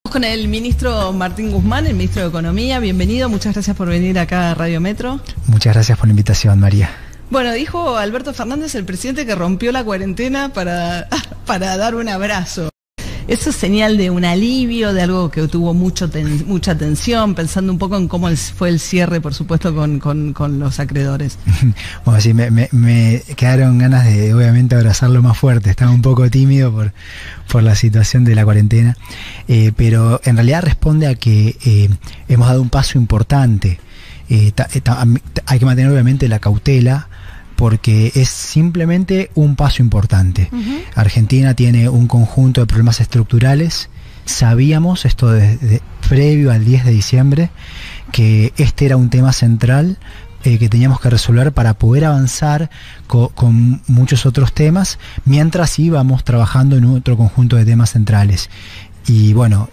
Con el ministro Martín Guzmán, el ministro de Economía. Bienvenido, muchas gracias por venir acá a Radio Metro. Muchas gracias por la invitación, María. Bueno, dijo Alberto Fernández, el presidente, que rompió la cuarentena para dar un abrazo. ¿Eso es señal de un alivio, de algo que tuvo mucha tensión, pensando un poco en cómo fue el cierre, por supuesto, con los acreedores? Bueno, sí, me quedaron ganas de, obviamente, abrazarlo más fuerte. Estaba un poco tímido por la situación de la cuarentena, pero en realidad responde a que hemos dado un paso importante. Hay que mantener, obviamente, la cautela, porque es simplemente un paso importante. Argentina tiene un conjunto de problemas estructurales. Sabíamos esto previo al 10 de diciembre, que este era un tema central que teníamos que resolver para poder avanzar con muchos otros temas, mientras íbamos trabajando en otro conjunto de temas centrales. Y bueno,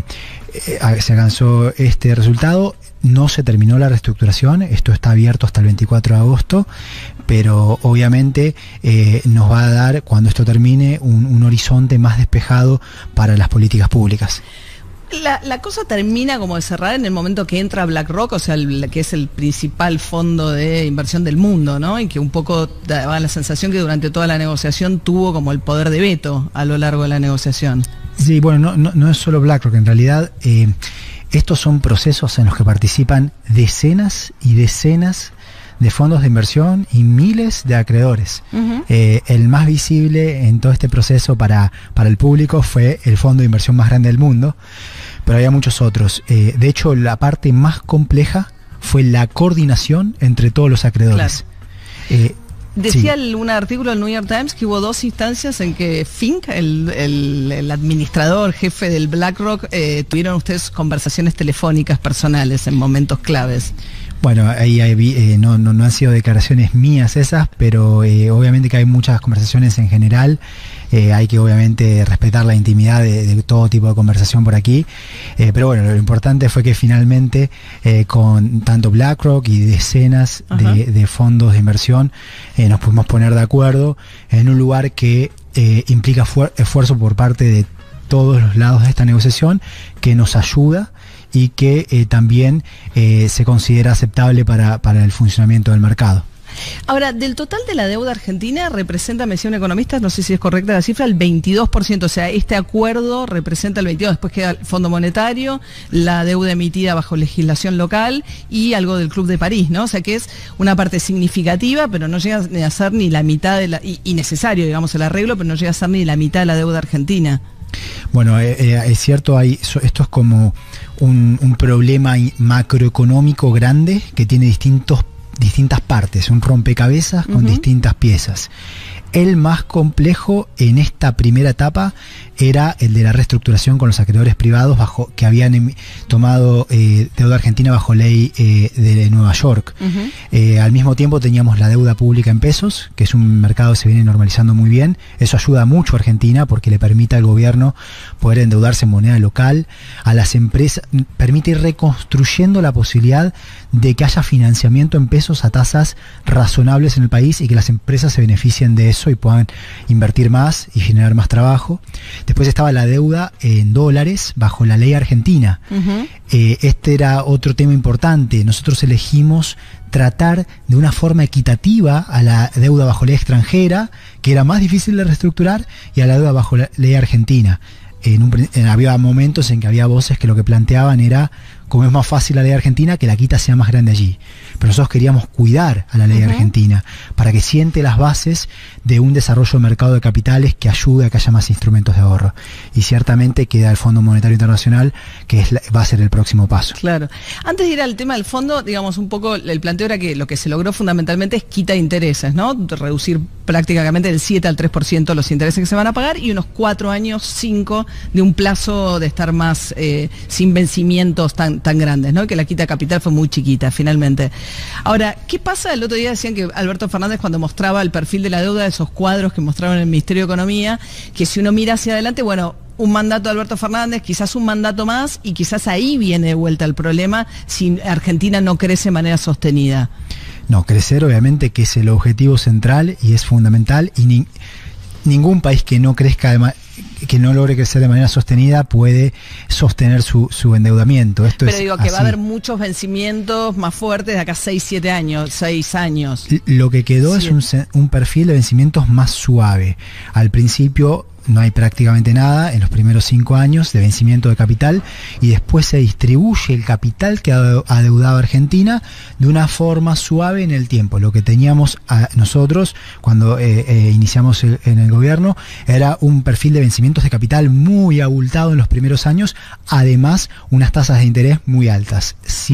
se alcanzó este resultado. No se terminó la reestructuración, esto está abierto hasta el 24 de agosto, pero obviamente nos va a dar, cuando esto termine, un horizonte más despejado para las políticas públicas. La cosa termina como de cerrar en el momento que entra BlackRock, o sea, que es el principal fondo de inversión del mundo, ¿no? Y que un poco daba la sensación que durante toda la negociación tuvo como el poder de veto a lo largo de la negociación. Sí, bueno, no es solo BlackRock, en realidad estos son procesos en los que participan decenas y decenas de fondos de inversión y miles de acreedores. El más visible en todo este proceso para el público fue el fondo de inversión más grande del mundo, pero había muchos otros. De hecho, la parte más compleja fue la coordinación entre todos los acreedores. Claro. Decía un artículo del New York Times que hubo dos instancias en que Fink, el administrador jefe del BlackRock, tuvieron ustedes conversaciones telefónicas personales en momentos claves. Bueno, ahí no han sido declaraciones mías esas, pero obviamente que hay muchas conversaciones en general. Hay que obviamente respetar la intimidad de todo tipo de conversación por aquí. Pero bueno, lo importante fue que finalmente con tanto BlackRock y decenas de fondos de inversión nos pudimos poner de acuerdo en un lugar que implica esfuerzo por parte de todos los lados de esta negociación, que nos ayuda y que también se considera aceptable para el funcionamiento del mercado. Ahora, del total de la deuda argentina representa, me decía un economista, no sé si es correcta la cifra, el 22%, o sea, este acuerdo representa el 22%, después queda el Fondo Monetario, la deuda emitida bajo legislación local y algo del Club de París, ¿no? O sea, que es una parte significativa, pero no llega a ser ni la mitad y necesario, digamos, el arreglo, pero no llega a ser ni la mitad de la deuda argentina. Bueno, es cierto, esto es como un problema macroeconómico grande que tiene distintas partes, un rompecabezas con distintas piezas. El más complejo en esta primera etapa era el de la reestructuración con los acreedores privados que habían tomado deuda argentina bajo ley de Nueva York. Al mismo tiempo teníamos la deuda pública en pesos, que es un mercado que se viene normalizando muy bien. Eso ayuda mucho a Argentina porque le permite al gobierno poder endeudarse en moneda local, a las empresas, permite ir reconstruyendo la posibilidad de que haya financiamiento en pesos a tasas razonables en el país y que las empresas se beneficien de eso y puedan invertir más y generar más trabajo. Después estaba la deuda en dólares bajo la ley argentina. Este era otro tema importante. Nosotros elegimos tratar de una forma equitativa a la deuda bajo ley extranjera, que era más difícil de reestructurar, y a la deuda bajo la ley argentina. Había momentos en que había voces que lo que planteaban era, como es más fácil la ley argentina, que la quita sea más grande allí. Pero nosotros queríamos cuidar a la ley argentina para que siente las bases de un desarrollo de mercado de capitales que ayude a que haya más instrumentos de ahorro. Y ciertamente queda el Fondo Monetario Internacional, que va a ser el próximo paso. Claro. Antes de ir al tema del fondo, digamos, un poco el planteo era que lo que se logró fundamentalmente es quita de intereses, ¿no? Reducir prácticamente del 7 al 3% los intereses que se van a pagar y unos 4 años, 5 de un plazo de estar más sin vencimientos tan grandes, ¿no? Que la quita de capital fue muy chiquita, finalmente. Ahora, ¿qué pasa? El otro día decían que Alberto Fernández, cuando mostraba el perfil de la deuda, esos cuadros que mostraron en el Ministerio de Economía, que si uno mira hacia adelante, bueno, un mandato de Alberto Fernández, quizás un mandato más, y quizás ahí viene de vuelta el problema si Argentina no crece de manera sostenida. No, crecer obviamente que es el objetivo central y es fundamental, y ningún país que no crezca que no logre crecer de manera sostenida puede sostener su endeudamiento. Pero digo que va a haber muchos vencimientos más fuertes de acá 6 años. Lo que quedó es un perfil de vencimientos más suave. Al principio no hay prácticamente nada en los primeros 5 años de vencimiento de capital, y después se distribuye el capital que ha adeudado Argentina de una forma suave en el tiempo. Lo que teníamos nosotros cuando iniciamos en el gobierno era un perfil de vencimientos de capital muy abultado en los primeros años, además unas tasas de interés muy altas,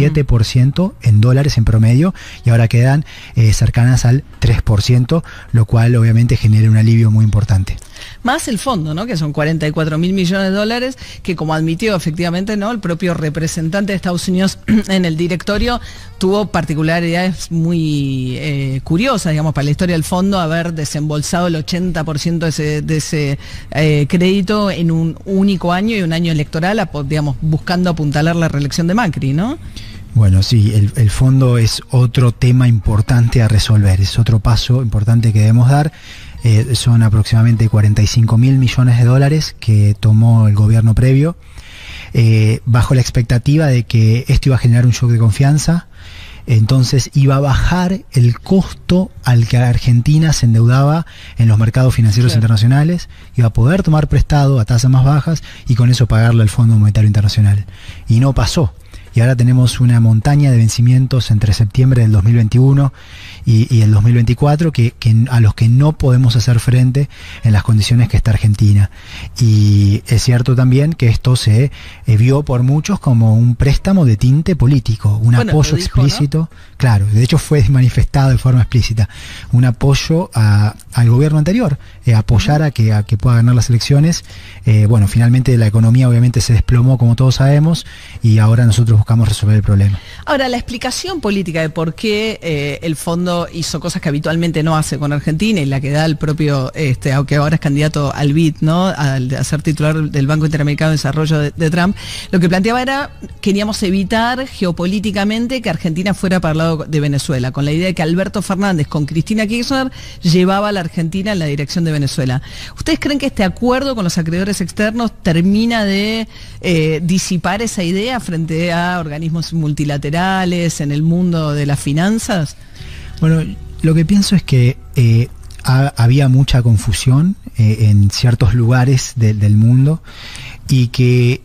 7% en dólares en promedio, y ahora quedan cercanas al 3%, lo cual obviamente genera un alivio muy importante. Más el fondo, ¿no? Que son 44.000 millones de dólares, que como admitió efectivamente, ¿no?, el propio representante de Estados Unidos en el directorio, tuvo particularidades muy curiosas, digamos, para la historia del fondo, haber desembolsado el 80% de ese crédito en un único año y un año electoral, digamos, buscando apuntalar la reelección de Macri, ¿no? Bueno, sí, el fondo es otro tema importante a resolver, es otro paso importante que debemos dar. Son aproximadamente 45.000 millones de dólares que tomó el gobierno previo, bajo la expectativa de que esto iba a generar un shock de confianza. Entonces iba a bajar el costo al que Argentina se endeudaba en los mercados financieros internacionales, iba a poder tomar prestado a tasas más bajas y con eso pagarle al Fondo Monetario Internacional. Y no pasó. Y ahora tenemos una montaña de vencimientos entre septiembre del 2021 y el 2024 a los que no podemos hacer frente en las condiciones que está Argentina. Y es cierto también que esto se vio por muchos como un préstamo de tinte político, un apoyo explícito, ¿no? Claro, de hecho fue manifestado de forma explícita, un apoyo al gobierno anterior, apoyar a que pueda ganar las elecciones. Bueno, finalmente la economía obviamente se desplomó, como todos sabemos, y ahora nosotros buscamos resolver el problema. Ahora, la explicación política de por qué el fondo hizo cosas que habitualmente no hace con Argentina, y la que da el propio, aunque ahora es candidato al BID, ¿no?, a ser titular del Banco Interamericano de Desarrollo de Trump, lo que planteaba era, queríamos evitar geopolíticamente que Argentina fuera para el lado de Venezuela, con la idea de que Alberto Fernández con Cristina Kirchner llevaba a la Argentina en la dirección de Venezuela. ¿Ustedes creen que este acuerdo con los acreedores externos termina de disipar esa idea frente a organismos multilaterales en el mundo de las finanzas? Bueno, lo que pienso es que había mucha confusión en ciertos lugares del mundo, y que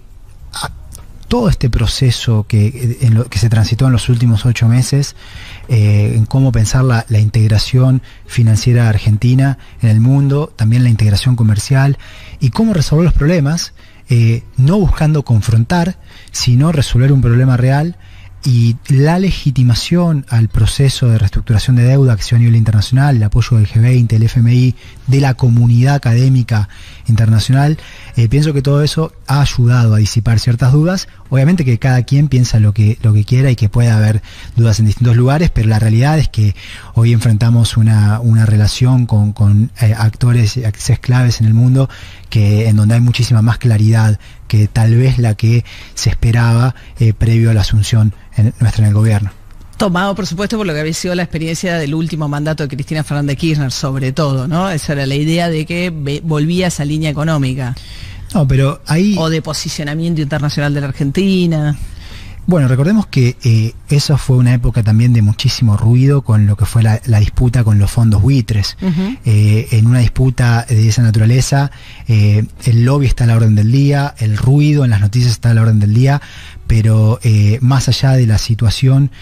todo este proceso que se transitó en los últimos 8 meses, en cómo pensar la integración financiera argentina en el mundo, también la integración comercial, y cómo resolver los problemas, no buscando confrontar, sino resolver un problema real, y la legitimación al proceso de reestructuración de deuda que se dio a nivel internacional, el apoyo del G20, el FMI, de la comunidad académica internacional, pienso que todo eso ha ayudado a disipar ciertas dudas. Obviamente que cada quien piensa lo que quiera y que puede haber dudas en distintos lugares, pero la realidad es que hoy enfrentamos una relación con actores claves en el mundo, en donde hay muchísima más claridad que tal vez la que se esperaba previo a la asunción nuestra en el gobierno. Tomado, por supuesto, por lo que había sido la experiencia del último mandato de Cristina Fernández Kirchner, sobre todo, ¿no? Esa era la idea de que volvía esa línea económica. No, pero ahí... O de posicionamiento internacional de la Argentina. Bueno, recordemos que eso fue una época también de muchísimo ruido con lo que fue la disputa con los fondos buitres. En una disputa de esa naturaleza, el lobby está a la orden del día, el ruido en las noticias está a la orden del día, pero más allá de la situación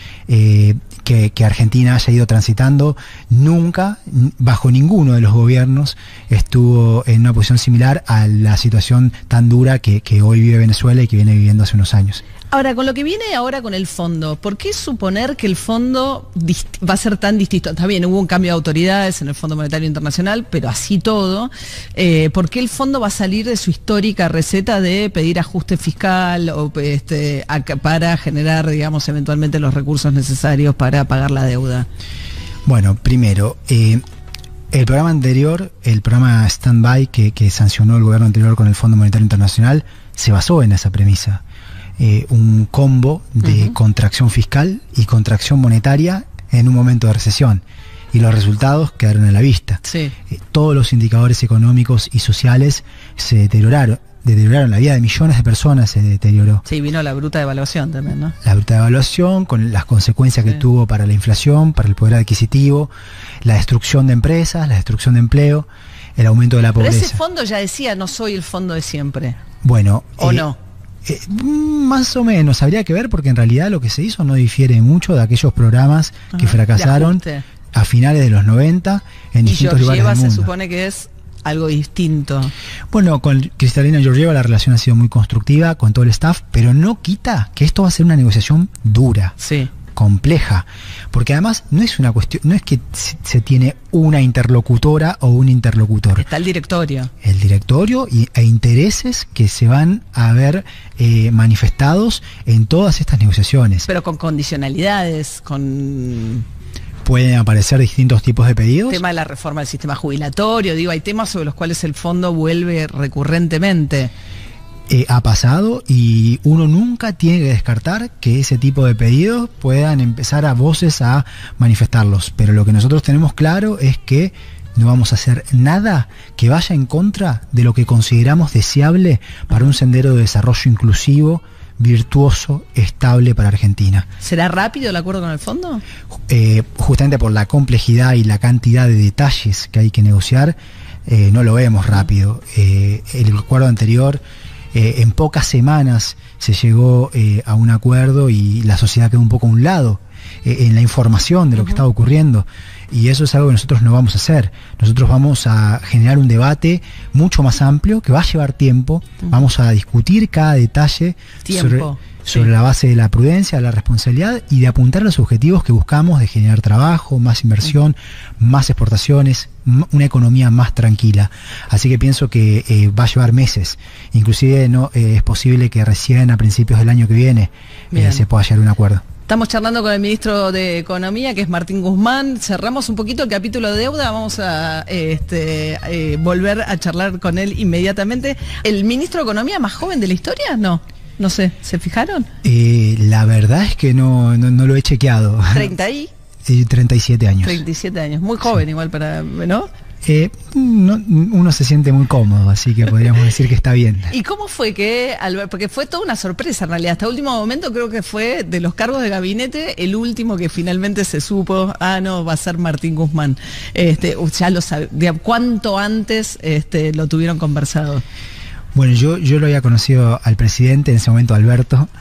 que Argentina haya ido transitando, nunca, bajo ninguno de los gobiernos, estuvo en una posición similar a la situación tan dura que hoy vive Venezuela y que viene viviendo hace unos años. Ahora, con lo que viene ahora con el fondo, ¿por qué suponer que el fondo va a ser tan distinto? Está bien, hubo un cambio de autoridades en el Fondo Monetario Internacional, pero así todo, ¿por qué el fondo va a salir de su histórica receta de pedir ajuste fiscal o para generar, digamos, eventualmente los recursos necesarios para pagar la deuda? Bueno, primero, el programa anterior, el programa Standby que sancionó el gobierno anterior con el Fondo Monetario Internacional, se basó en esa premisa. Un combo de contracción fiscal y contracción monetaria en un momento de recesión. y los resultados quedaron a la vista. Sí. Todos los indicadores económicos y sociales se deterioraron, la vida de millones de personas se deterioró. Sí, vino la bruta devaluación también, ¿no? La bruta devaluación, con las consecuencias que tuvo para la inflación, para el poder adquisitivo, la destrucción de empresas, la destrucción de empleo, el aumento de la pobreza. Pero ese fondo ya decía, no soy el fondo de siempre. Bueno, ¿o no? Más o menos, habría que ver, porque en realidad lo que se hizo no difiere mucho de aquellos programas que fracasaron a finales de los 90 en distintos lugares del mundo. Se supone que es algo distinto. Bueno, con Kristalina Georgieva la relación ha sido muy constructiva con todo el staff, pero no quita que esto va a ser una negociación dura. Sí. Compleja, porque además no es una cuestión, no es que se tiene una interlocutora o un interlocutor. Está el directorio. El directorio e intereses que se van a ver manifestados en todas estas negociaciones. Pero con condicionalidades, con... Pueden aparecer distintos tipos de pedidos. El tema de la reforma del sistema jubilatorio, digo, hay temas sobre los cuales el fondo vuelve recurrentemente. Ha pasado y uno nunca tiene que descartar que ese tipo de pedidos puedan empezar a voces a manifestarlos, pero lo que nosotros tenemos claro es que no vamos a hacer nada que vaya en contra de lo que consideramos deseable para un sendero de desarrollo inclusivo, virtuoso, estable para Argentina. ¿Será rápido el acuerdo con el fondo? Justamente por la complejidad y la cantidad de detalles que hay que negociar, no lo vemos rápido. El acuerdo anterior, en pocas semanas se llegó a un acuerdo y la sociedad quedó un poco a un lado en la información de lo que estaba ocurriendo, y eso es algo que nosotros no vamos a hacer. Nosotros vamos a generar un debate mucho más amplio que va a llevar tiempo. Vamos a discutir cada detalle sobre la base de la prudencia, la responsabilidad y de apuntar a los objetivos que buscamos de generar trabajo, más inversión, más exportaciones, una economía más tranquila. Así que pienso que va a llevar meses. Inclusive no es posible que recién a principios del año que viene se pueda llegar a un acuerdo. Estamos charlando con el ministro de Economía, que es Martín Guzmán. Cerramos un poquito el capítulo de deuda. Vamos a volver a charlar con él inmediatamente. ¿El ministro de Economía más joven de la historia? No sé, ¿se fijaron? La verdad es que no lo he chequeado. ¿30 37 años. 37 años, muy joven igual para, ¿no? Uno se siente muy cómodo, así que podríamos decir que está bien. ¿Y cómo fue que, porque fue toda una sorpresa en realidad, hasta último momento creo que fue de los cargos de gabinete el último que finalmente se supo, no, va a ser Martín Guzmán. Ya lo sabía, ¿cuánto antes lo tuvieron conversado? Bueno, yo lo había conocido al presidente, en ese momento Alberto,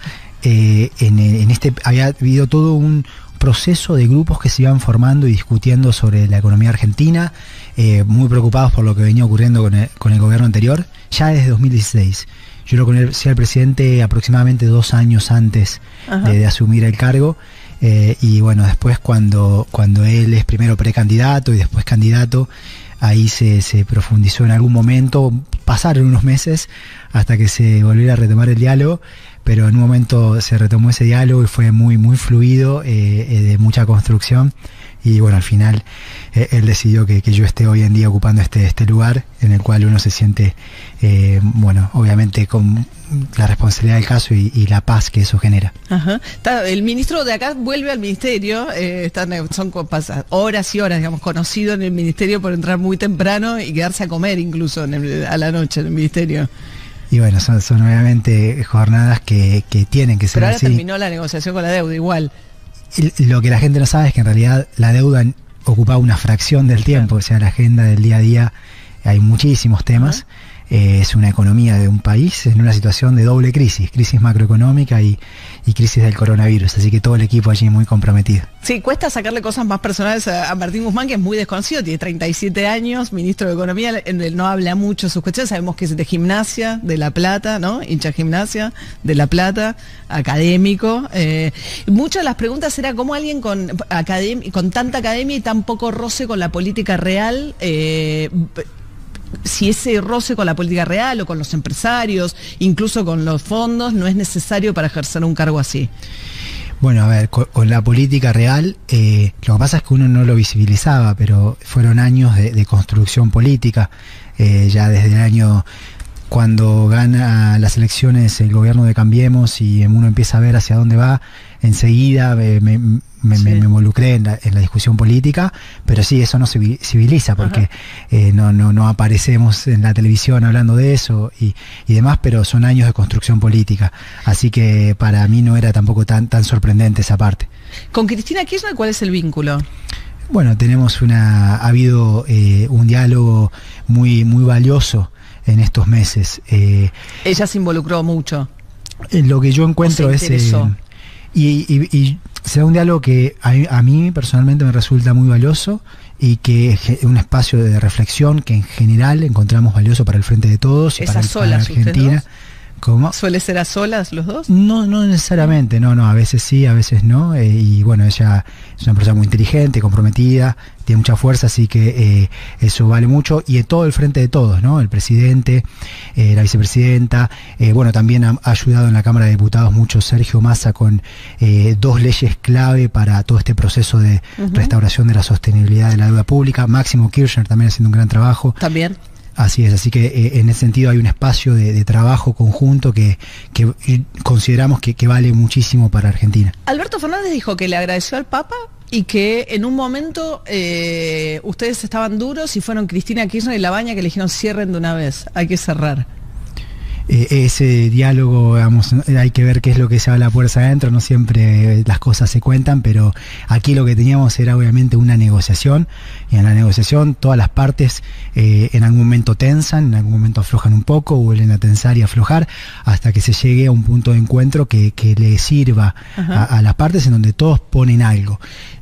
había habido todo un proceso de grupos que se iban formando y discutiendo sobre la economía argentina, muy preocupados por lo que venía ocurriendo con el gobierno anterior, ya desde 2016. Yo lo conocí al presidente aproximadamente 2 años antes de asumir el cargo, y bueno, después cuando él es primero precandidato y después candidato, ahí se profundizó en algún momento, pasaron unos meses hasta que se volviera a retomar el diálogo, pero en un momento se retomó ese diálogo y fue muy, muy fluido, de mucha construcción, y bueno, al final él decidió que yo esté hoy en día ocupando este lugar en el cual uno se siente, bueno, obviamente con la responsabilidad del caso y la paz que eso genera. El ministro de acá vuelve al ministerio, son horas y horas, digamos, conocido en el ministerio por entrar muy temprano y quedarse a comer incluso a la noche en el ministerio. Y bueno, son obviamente jornadas que tienen que ser así. Pero ahora terminó la negociación con la deuda igual. Lo que la gente no sabe es que en realidad la deuda ocupa una fracción del tiempo, o sea, la agenda del día a día hay muchísimos temas. Es una economía de un país en una situación de doble crisis macroeconómica y crisis del coronavirus, así que todo el equipo allí muy comprometido. Sí, cuesta sacarle cosas más personales a Martín Guzmán, que es muy desconocido, tiene 37 años, ministro de Economía, él no habla mucho de sus cuestiones, sabemos que es de Gimnasia de La Plata, ¿no? Hincha Gimnasia de La Plata, académico. Muchas de las preguntas era cómo alguien con tanta academia y tan poco roce con la política real, si ese roce con la política real o con los empresarios, incluso con los fondos, no es necesario para ejercer un cargo así. Bueno, a ver, con la política real, lo que pasa es que uno no lo visibilizaba, pero fueron años de construcción política, ya desde el año cuando gana las elecciones el gobierno de Cambiemos y uno empieza a ver hacia dónde va, enseguida me involucré en la discusión política, pero sí, eso no se civiliza porque no aparecemos en la televisión hablando de eso y demás, pero son años de construcción política, así que para mí no era tampoco tan sorprendente esa parte. ¿Con Cristina Kirchner cuál es el vínculo? Bueno, ha habido un diálogo muy valioso en estos meses. Ella se involucró mucho. Lo que yo encuentro es... Y se da un diálogo que a mí personalmente me resulta muy valioso y que es un espacio de reflexión que en general encontramos valioso para el Frente de Todos y para Argentina. ¿Cómo? ¿Suele ser a solas los dos? No necesariamente, no, a veces sí, a veces no, y bueno, ella es una persona muy inteligente, comprometida, tiene mucha fuerza, así que eso vale mucho, y en todo el Frente de Todos, ¿no? El presidente, la vicepresidenta, bueno, también ha ayudado en la Cámara de Diputados mucho Sergio Massa con 2 leyes clave para todo este proceso de restauración de la sostenibilidad de la deuda pública. Máximo Kirchner también haciendo un gran trabajo. También. Así es, así que en ese sentido hay un espacio de trabajo conjunto que consideramos que vale muchísimo para Argentina. Alberto Fernández dijo que le agradeció al Papa y que en un momento ustedes estaban duros y fueron Cristina Kirchner y Labaña que le dijeron cierren de una vez, hay que cerrar. Ese diálogo, digamos, hay que ver qué es lo que se habla puerta adentro, no siempre las cosas se cuentan, pero aquí lo que teníamos era obviamente una negociación, y en la negociación todas las partes en algún momento tensan, en algún momento aflojan un poco, vuelven a tensar y aflojar, hasta que se llegue a un punto de encuentro que le sirva a las partes en donde todos ponen algo.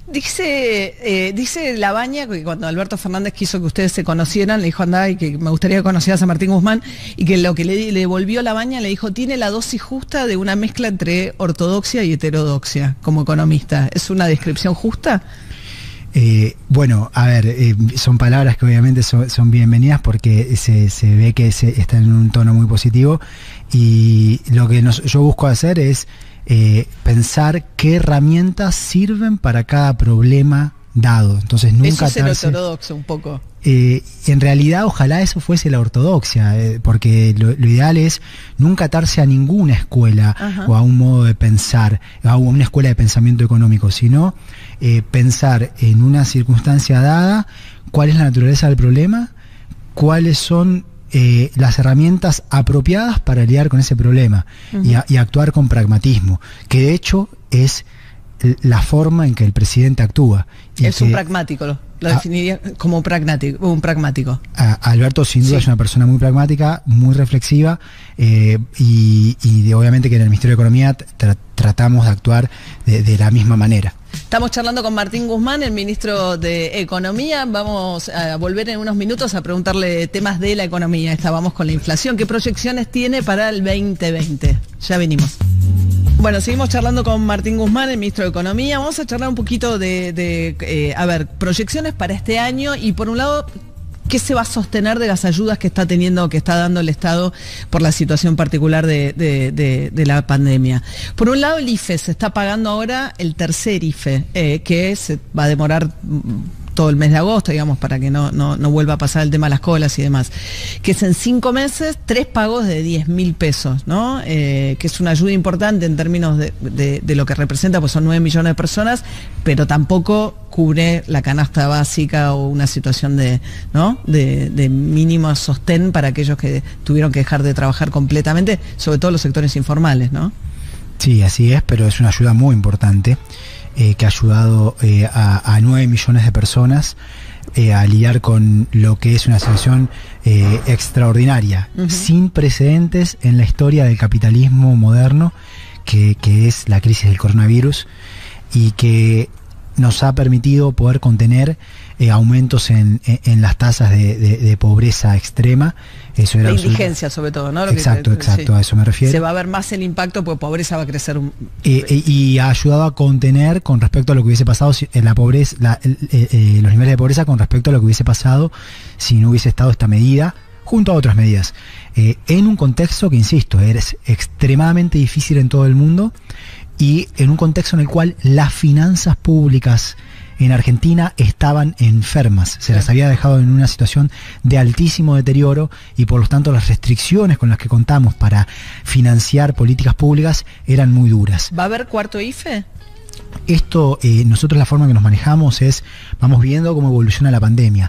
Dice Labaña que cuando Alberto Fernández quiso que ustedes se conocieran, le dijo andá y que me gustaría que conocieras a Martín Guzmán, y que lo que le devolvió Labaña le dijo tiene la dosis justa de una mezcla entre ortodoxia y heterodoxia como economista. ¿Es una descripción justa? Bueno, a ver, son palabras que obviamente son bienvenidas porque se ve que está en un tono muy positivo, y lo que yo busco hacer es pensar qué herramientas sirven para cada problema dado. Entonces nunca eso es el ortodoxo un poco. En realidad ojalá eso fuese la ortodoxia, porque lo ideal es nunca atarse a ninguna escuela o a un modo de pensar, a una escuela de pensamiento económico, sino pensar en una circunstancia dada cuál es la naturaleza del problema, cuáles son las herramientas apropiadas para lidiar con ese problema y actuar con pragmatismo, que de hecho es la forma en que el presidente actúa. Es un pragmático, lo definiría como un pragmático. Alberto sin duda es una persona muy pragmática, muy reflexiva, y obviamente que en el Ministerio de Economía tratamos de actuar de la misma manera. Estamos charlando con Martín Guzmán, el ministro de Economía. Vamos a volver en unos minutos a preguntarle temas de la economía. Vamos con la inflación. ¿Qué proyecciones tiene para el 2020? Ya venimos. Bueno, seguimos charlando con Martín Guzmán, el ministro de Economía. Vamos a charlar un poquito de proyecciones para este año y por un lado, ¿qué se va a sostener de las ayudas que está dando el Estado por la situación particular de la pandemia? Por un lado, el IFE, se está pagando ahora el tercer IFE, que se va a demorar todo el mes de agosto, digamos, para que no vuelva a pasar el tema de las colas y demás, que es en 5 meses, 3 pagos de 10.000 pesos, ¿no? Que es una ayuda importante en términos de lo que representa, pues son 9 millones de personas, pero tampoco cubre la canasta básica o una situación de mínimo sostén para aquellos que tuvieron que dejar de trabajar completamente, sobre todo los sectores informales, ¿no? Sí, así es, pero es una ayuda muy importante. Que ha ayudado a 9 millones de personas a lidiar con lo que es una situación extraordinaria, sin precedentes en la historia del capitalismo moderno, que es la crisis del coronavirus, y que nos ha permitido poder contener aumentos en las tasas de pobreza extrema. Eso era la indigencia sobre todo, ¿no? Exacto, a eso me refiero. Se va a ver más el impacto porque pobreza va a crecer. Y ha ayudado a contener con respecto a lo que hubiese pasado en la pobreza, los niveles de pobreza con respecto a lo que hubiese pasado si no hubiese estado esta medida, junto a otras medidas. En un contexto que, insisto, es extremadamente difícil en todo el mundo, y en un contexto en el cual las finanzas públicas en Argentina estaban enfermas, se las había dejado en una situación de altísimo deterioro y por lo tanto las restricciones con las que contamos para financiar políticas públicas eran muy duras. ¿Va a haber cuarto IFE? Esto, nosotros la forma que nos manejamos es, vamos viendo cómo evoluciona la pandemia.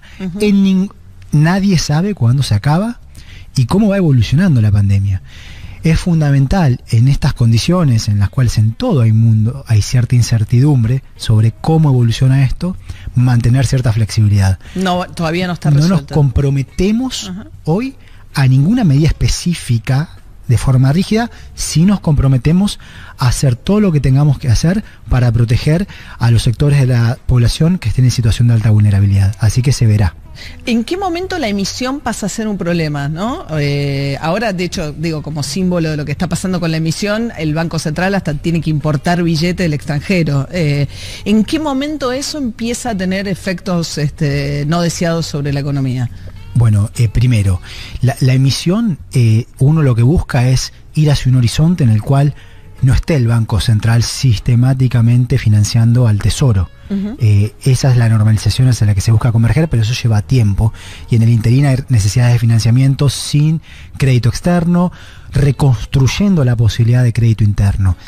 Nadie sabe cuándo se acaba y cómo va evolucionando la pandemia. Es fundamental en estas condiciones en las cuales en todo el mundo hay cierta incertidumbre sobre cómo evoluciona esto, mantener cierta flexibilidad. No, todavía no está resuelto. No nos comprometemos hoy a ninguna medida específica de forma rígida, sí nos comprometemos a hacer todo lo que tengamos que hacer para proteger a los sectores de la población que estén en situación de alta vulnerabilidad. Así que se verá. ¿En qué momento la emisión pasa a ser un problema, ¿no? Ahora, de hecho, digo, como símbolo de lo que está pasando con la emisión, el Banco Central hasta tiene que importar billete del extranjero. ¿En qué momento eso empieza a tener efectos no deseados sobre la economía? Bueno, primero, la emisión, uno lo que busca es ir hacia un horizonte en el cual no esté el Banco Central sistemáticamente financiando al Tesoro. Esa es la normalización hacia la que se busca converger, pero eso lleva tiempo y en el interín hay necesidades de financiamiento sin crédito externo, reconstruyendo la posibilidad de crédito interno.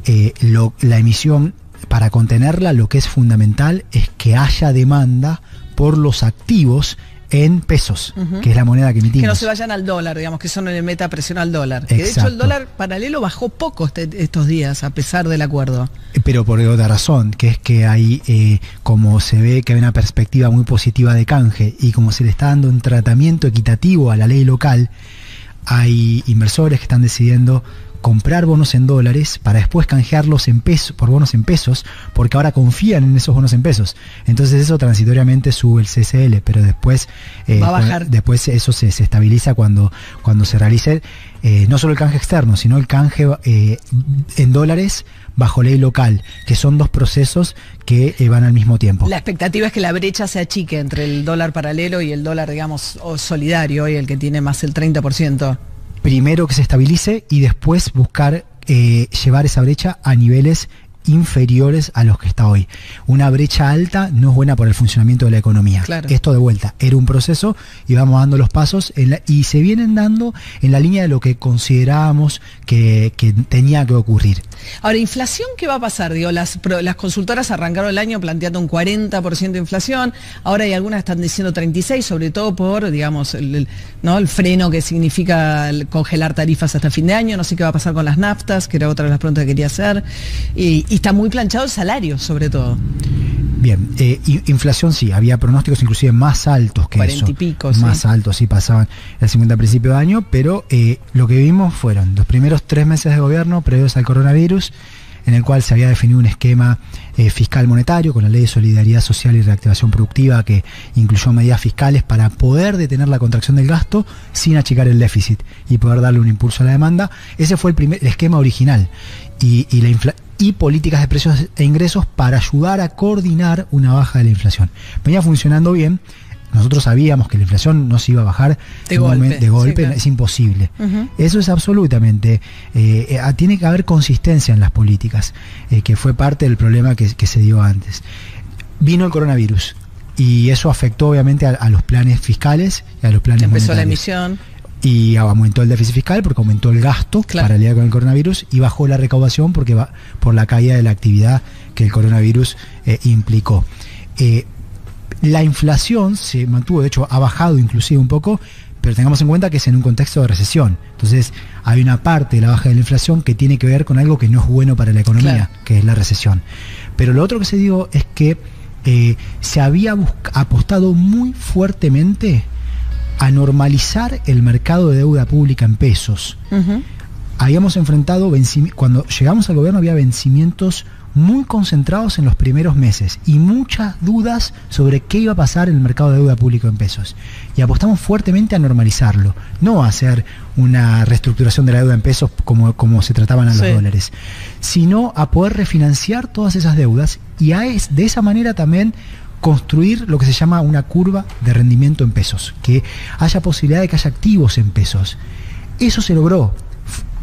La emisión, para contenerla, lo que es fundamental es que haya demanda por los activos en pesos, que es la moneda que emitimos. Que no se vayan al dólar, digamos, que eso no le meta presión al dólar. Que de hecho el dólar paralelo bajó poco estos días, a pesar del acuerdo. Pero por otra razón, que es que hay, como se ve que hay una perspectiva muy positiva de canje, y como se le está dando un tratamiento equitativo a la ley local, hay inversores que están decidiendo comprar bonos en dólares para después canjearlos en pesos, por bonos en pesos, porque ahora confían en esos bonos en pesos. Entonces eso transitoriamente sube el CCL, pero después va a bajar. Después eso se estabiliza cuando se realice no solo el canje externo, sino el canje en dólares bajo ley local, que son dos procesos que van al mismo tiempo. La expectativa es que la brecha se achique entre el dólar paralelo y el dólar, digamos, solidario, hoy el que tiene más el 30%. Primero que se estabilice y después buscar llevar esa brecha a niveles inferiores a los que está hoy. Una brecha alta no es buena para el funcionamiento de la economía. Claro. Esto de vuelta, era un proceso y vamos dando los pasos y se vienen dando en la línea de lo que considerábamos que tenía que ocurrir. Ahora, ¿inflación qué va a pasar? Digo, las consultoras arrancaron el año planteando un 40% de inflación, ahora hay algunas que están diciendo 36%, sobre todo por, digamos, el freno que significa congelar tarifas hasta fin de año. No sé qué va a pasar con las naftas, que era otra de las preguntas que quería hacer, y está muy planchado el salario, sobre todo. Bien, inflación sí, había pronósticos inclusive más altos que 40 eso. 40 y pico, más altos, sí, pasaban el 50 a principio de año, pero lo que vimos fueron los primeros 3 meses de gobierno previos al coronavirus, en el cual se había definido un esquema fiscal monetario con la Ley de Solidaridad Social y Reactivación Productiva, que incluyó medidas fiscales para poder detener la contracción del gasto sin achicar el déficit y poder darle un impulso a la demanda. Ese fue el esquema original. Y políticas de precios e ingresos para ayudar a coordinar una baja de la inflación. Venía funcionando bien. Nosotros sabíamos que la inflación no se iba a bajar de golpe, sí, claro. Es imposible. Eso es absolutamente, tiene que haber consistencia en las políticas, que fue parte del problema que se dio antes. Vino el coronavirus y eso afectó obviamente a los planes fiscales y a los planes monetarios. Empezó la emisión. Y aumentó el déficit fiscal porque aumentó el gasto, claro, para lidiar con el coronavirus, y bajó la recaudación porque va por la caída de la actividad que el coronavirus implicó. La inflación se mantuvo, de hecho ha bajado inclusive un poco, pero tengamos en cuenta que es en un contexto de recesión. Entonces hay una parte de la baja de la inflación que tiene que ver con algo que no es bueno para la economía, claro, que es la recesión. Pero lo otro que se dio es que se había apostado muy fuertemente a normalizar el mercado de deuda pública en pesos. Habíamos enfrentado, cuando llegamos al gobierno había vencimientos muy concentrados en los primeros meses y muchas dudas sobre qué iba a pasar en el mercado de deuda pública en pesos. Y apostamos fuertemente a normalizarlo, no a hacer una reestructuración de la deuda en pesos como se trataban a los dólares, sino a poder refinanciar todas esas deudas y de esa manera también construir lo que se llama una curva de rendimiento en pesos, que haya posibilidad de que haya activos en pesos. Eso se logró.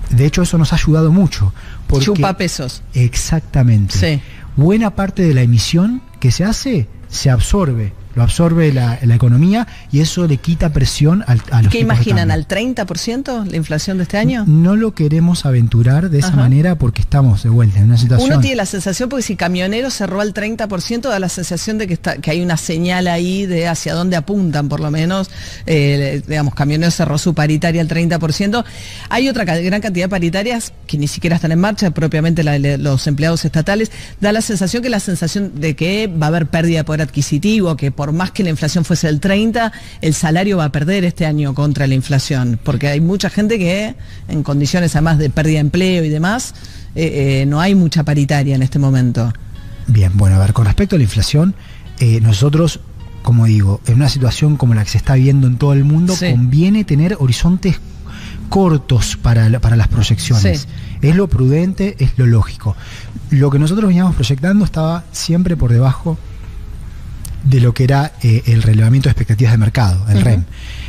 De hecho, eso nos ha ayudado mucho. Porque, chupa pesos. Exactamente. Sí. Buena parte de la emisión que se hace se absorbe. Lo absorbe la economía y eso le quita presión a los tipos de ¿Qué imaginan? cambio. ¿Al 30% la inflación de este año? No lo queremos aventurar de esa manera porque estamos de vuelta en una situación... Uno tiene la sensación, porque si Camionero cerró al 30%, da la sensación de que hay una señal ahí de hacia dónde apuntan, por lo menos. Digamos, Camionero cerró su paritaria al 30%. Hay otra gran cantidad de paritarias que ni siquiera están en marcha, propiamente la de los empleados estatales. Da la sensación de que va a haber pérdida de poder adquisitivo, que por más que la inflación fuese del 30, el salario va a perder este año contra la inflación, porque hay mucha gente que en condiciones además de pérdida de empleo y demás, no hay mucha paritaria en este momento. Bien, bueno, a ver, con respecto a la inflación, nosotros, como digo, en una situación como la que se está viendo en todo el mundo, sí, conviene tener horizontes cortos para las proyecciones. Sí. Es lo prudente, es lo lógico. Lo que nosotros veníamos proyectando estaba siempre por debajo de lo que era el relevamiento de expectativas de mercado, el REM.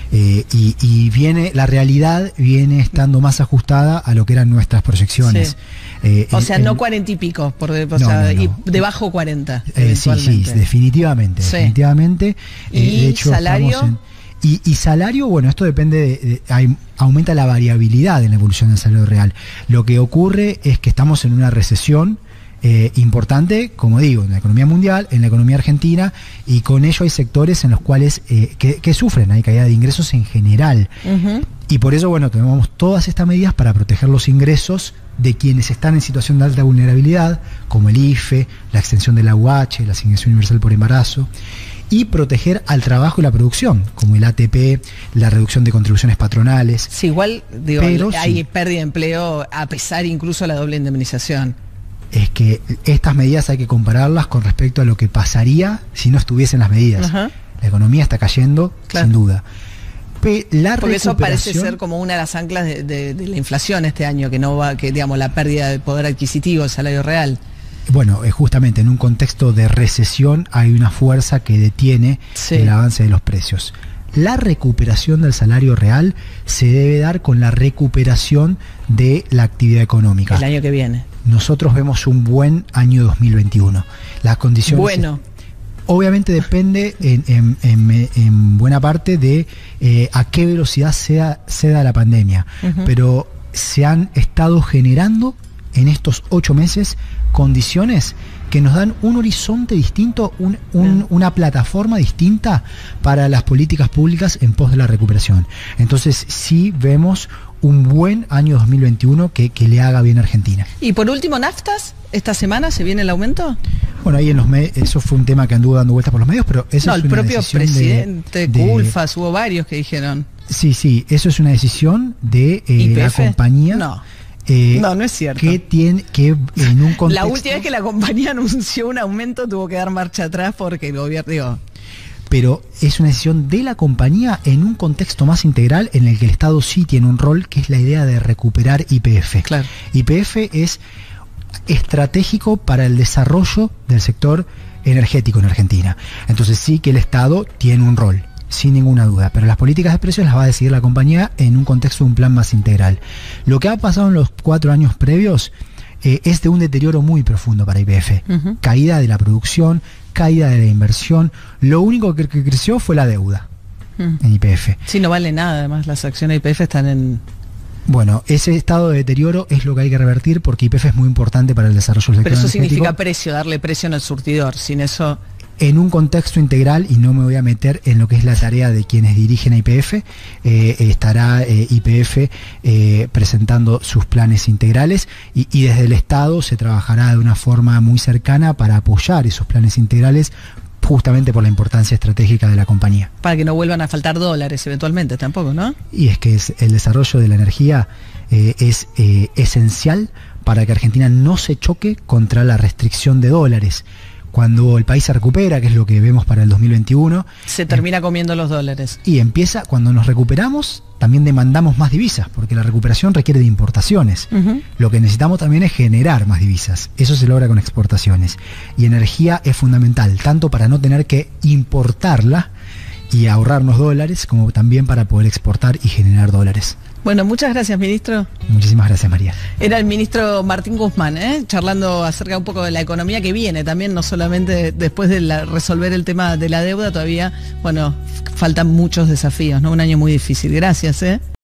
Y la realidad viene estando más ajustada a lo que eran nuestras proyecciones. Sí. O sea, no 40 y pico, y debajo 40. Sí, definitivamente. Sí. Definitivamente. ¿Y de hecho, salario? Y salario, bueno, esto depende aumenta la variabilidad en la evolución del salario real. Lo que ocurre es que estamos en una recesión importante, como digo, en la economía mundial, en la economía argentina, y con ello hay sectores en los cuales que sufren, hay caída de ingresos en general. Y por eso, bueno, tomamos todas estas medidas para proteger los ingresos de quienes están en situación de alta vulnerabilidad, como el IFE, la extensión de la UH, la asignación universal por embarazo, y proteger al trabajo y la producción, como el ATP, la reducción de contribuciones patronales. Sí, igual, digo, pero hay pérdida de empleo a pesar incluso de la doble indemnización. Es que estas medidas hay que compararlas con respecto a lo que pasaría si no estuviesen las medidas. La economía está cayendo, sin duda. Porque eso parece ser como una de las anclas de la inflación este año, que digamos, la pérdida de poder adquisitivo, el salario real. Bueno, justamente en un contexto de recesión hay una fuerza que detiene el avance de los precios. La recuperación del salario real se debe dar con la recuperación de la actividad económica. El año que viene. Nosotros vemos un buen año 2021. Las condiciones... Bueno. Obviamente depende en buena parte de a qué velocidad se da la pandemia. Pero se han estado generando en estos 8 meses condiciones que nos dan un horizonte distinto, una plataforma distinta para las políticas públicas en pos de la recuperación. Entonces sí vemos un buen año 2021 que le haga bien a Argentina. Y por último, naftas, ¿esta semana se viene el aumento? Bueno, ahí eso fue un tema que anduvo dando vueltas por los medios, pero eso es el propio presidente Culfas, hubo varios que dijeron. Sí, eso es una decisión de la compañía. No es cierto. Que en un contexto... La última vez que la compañía anunció un aumento tuvo que dar marcha atrás porque el gobierno... Pero es una decisión de la compañía en un contexto más integral en el que el Estado sí tiene un rol, que es la idea de recuperar YPF. Claro. YPF es estratégico para el desarrollo del sector energético en Argentina. Entonces sí que el Estado tiene un rol, sin ninguna duda, pero las políticas de precios las va a decidir la compañía en un contexto de un plan más integral. Lo que ha pasado en los 4 años previos es de un deterioro muy profundo para YPF. Caída de la producción, caída de la inversión. Lo único que creció fue la deuda en YPF. Sí, no vale nada, además las acciones de YPF están en... Bueno, ese estado de deterioro es lo que hay que revertir porque YPF es muy importante para el desarrollo del sector energético. Pero eso significa precio, darle precio en el surtidor, sin eso... En un contexto integral, y no me voy a meter en lo que es la tarea de quienes dirigen a YPF, estará YPF presentando sus planes integrales y desde el Estado se trabajará de una forma muy cercana para apoyar esos planes integrales justamente por la importancia estratégica de la compañía. Para que no vuelvan a faltar dólares eventualmente tampoco, ¿no? Y es que el desarrollo de la energía es esencial para que Argentina no se choque contra la restricción de dólares. Cuando el país se recupera, que es lo que vemos para el 2021... Se termina comiendo los dólares. Y cuando nos recuperamos, también demandamos más divisas, porque la recuperación requiere de importaciones. Lo que necesitamos también es generar más divisas. Eso se logra con exportaciones. Y energía es fundamental, tanto para no tener que importarla y ahorrarnos dólares, como también para poder exportar y generar dólares. Bueno, muchas gracias, ministro. Muchísimas gracias, María. Era el ministro Martín Guzmán, charlando acerca un poco de la economía que viene también, no solamente después de resolver el tema de la deuda, todavía, bueno, faltan muchos desafíos, ¿no? Un año muy difícil. Gracias,